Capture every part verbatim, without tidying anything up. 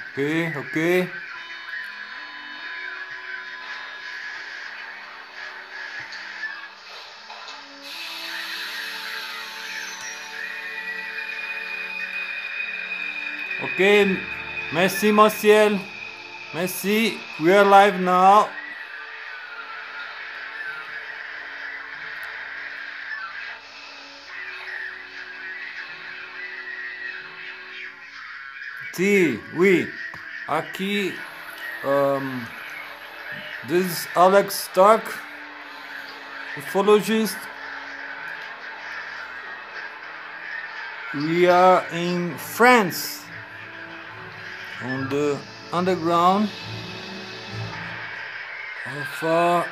Okay, okay. Okay, merci Martial. Merci. We are live now. Si, oui. Aqui, um, this is Alex Stark, ufologist. We are in France, on the underground of, uh,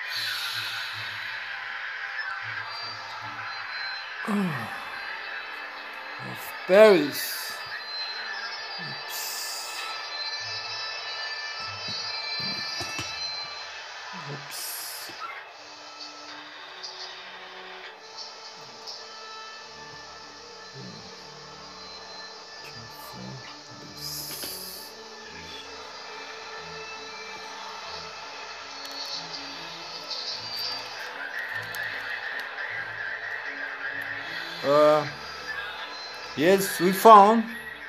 of Paris. Oops. Oops. Uh, yes, we found.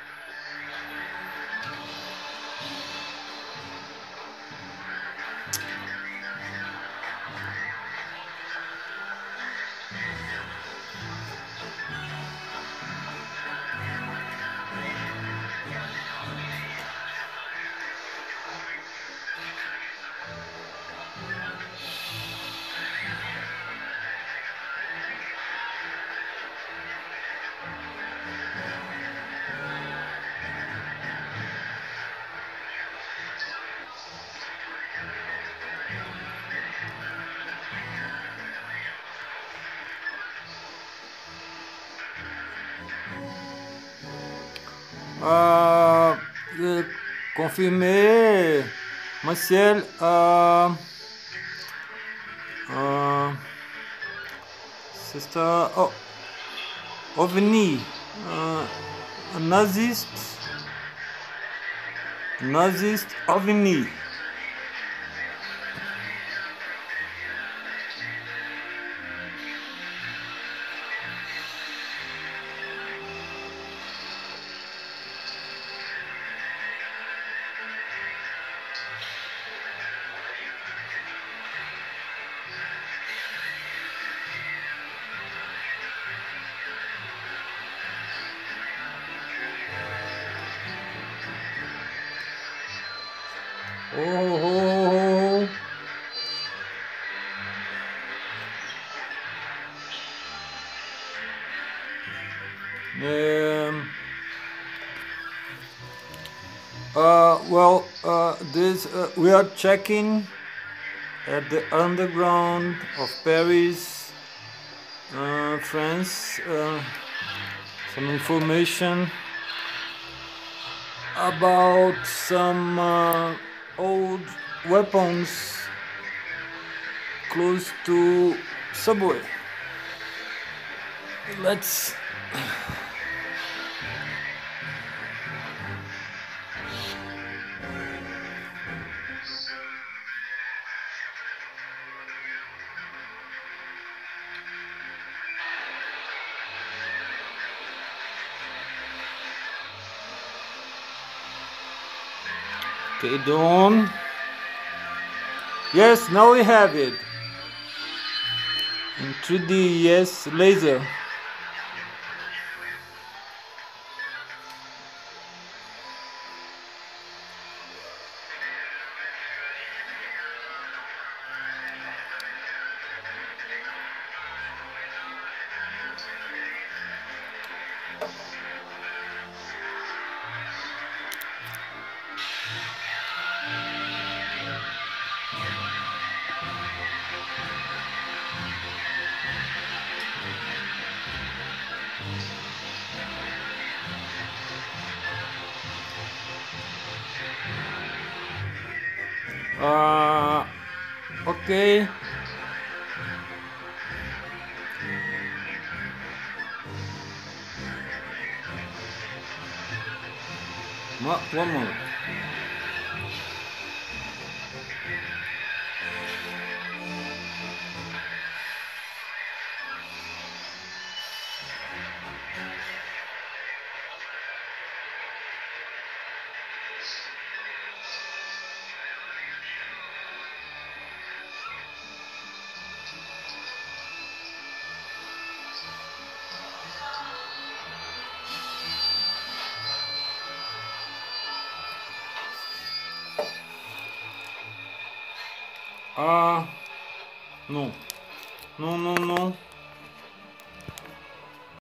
Euh, euh, confirmé, Martial, euh, euh, c'est un oh, ovni, euh, un naziste, naziste ovni. Oh, oh, oh. Um, uh, well, uh, this uh, we are checking at the underground of Paris, uh, France. Uh, some information about some uh, old weapons close to subway. Let's okay, Dawn. Yes, now we have it in three D. Yes, laser. Uh, okay. One moment. Ah, non. Non, non, non.